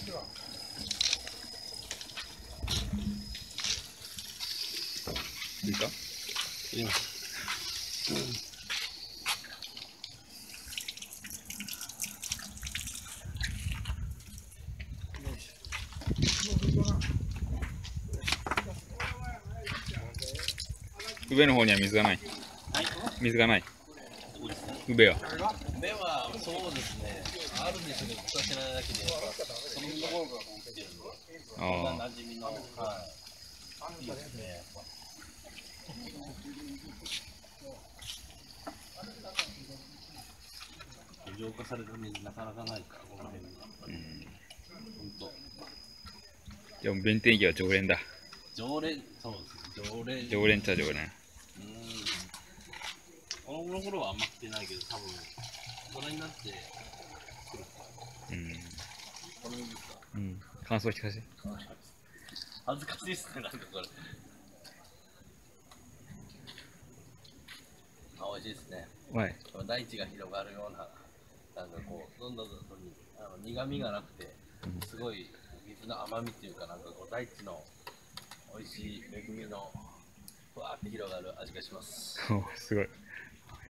いいか。 いいよ。 上の方には水がない。 はい。 水がない。 そうですね。 上は。 目はそうですね。あるんですけど、使ってないだけで、そのところが持ってるんで。 ああ。 馴染みの、はい。いいですね。浄化された水なかなかないから、この辺には。本当。 じゃあ弁天池は常連だ。 常連、そうです。常連。 常連っちゃ常連。 この頃はあんま来てないけど、多分大人になって来る。この辺ですか。 感想聞かせて。 恥ずかしいですね、なんかこれ。美味しいですね。 はい。 大地が広がるような、なんかこう、どんどん苦味がなくて、すごい水の甘みっていうか、なんかこう、大地の美味しい恵みの、ふわーって広がる味がします。 すごい。